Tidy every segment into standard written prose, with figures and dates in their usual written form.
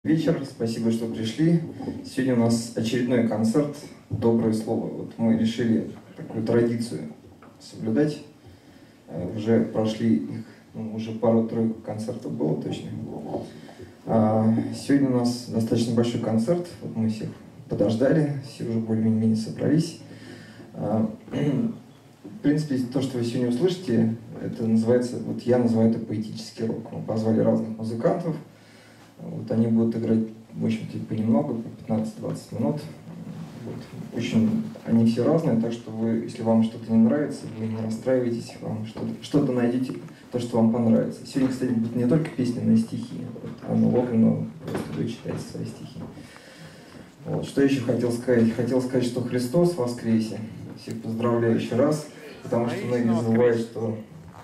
Вечер, спасибо, что пришли. Сегодня у нас очередной концерт «Доброе слово». Вот мы решили такую традицию соблюдать. Уже прошли их, уже пару-тройку концертов было точно. Сегодня у нас достаточно большой концерт. Вот мы всех подождали, все уже более-менее собрались. В принципе, то, что вы сегодня услышите, это называется, вот я называю это поэтический рок. Мы позвали разных музыкантов. Вот они будут играть, в общем-то, понемногу, по 15-20 минут. Вот. В общем, они все разные, так что вы, если вам что-то не нравится, вы не расстраивайтесь, вам что-то найдите, то, что вам понравится. Сегодня, кстати, будут не только песни, но и стихи. Вот, Анна Логвинова просто будет читать свои стихи. Вот. Что еще хотел сказать? Хотел сказать, что Христос воскресе. Всех поздравляю еще раз, потому что многие забывают, что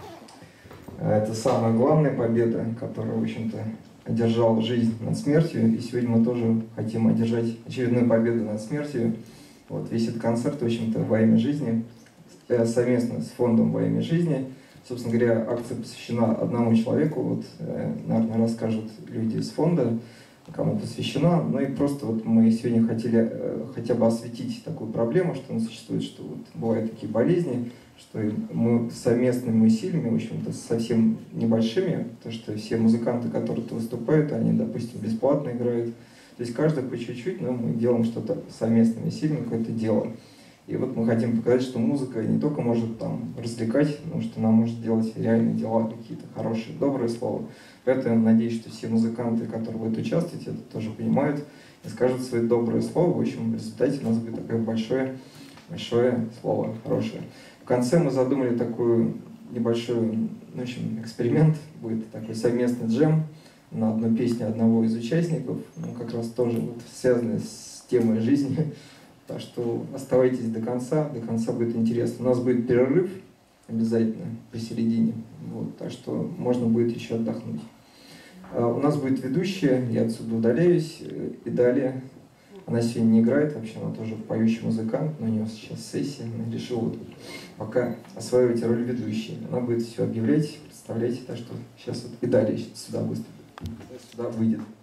это самая главная победа, которая, в общем-то, одержал жизнь над смертью, и сегодня мы тоже хотим одержать очередную победу над смертью. Вот весь этот концерт, в общем-то, во имя жизни, совместно с фондом «Во имя жизни». Собственно говоря, акция посвящена одному человеку, вот, наверное, расскажут люди из фонда, кому посвящена. Ну и просто вот мы сегодня хотели хотя бы осветить такую проблему, что она существует, что вот бывают такие болезни, что мы совместными усилиями, в общем-то, совсем небольшими, то что все музыканты, которые тут выступают, они, допустим, бесплатно играют. То есть каждый по чуть-чуть, но мы делаем что-то совместными усилиями, какое-то дело. И вот мы хотим показать, что музыка не только может там развлекать, но что она может делать реальные дела, какие-то хорошие, добрые слова. Поэтому я надеюсь, что все музыканты, которые будут участвовать, это тоже понимают и скажут свои добрые слова. В общем, в результате у нас будет такое большое слово, хорошее. В конце мы задумали такой небольшой, в общем, эксперимент. Будет такой совместный джем на одну песню одного из участников. Ну, как раз тоже вот связанный с темой жизни. Так что оставайтесь до конца будет интересно. У нас будет перерыв обязательно посередине. Вот, так что можно будет еще отдохнуть. У нас будет ведущая, я отсюда удаляюсь, и далее. Она сегодня не играет, вообще она тоже поющий музыкант, но у нее сейчас сессия, она решила вот пока осваивать роль ведущей. Она будет все объявлять, представлять, так что сейчас вот и далее сюда выйдет.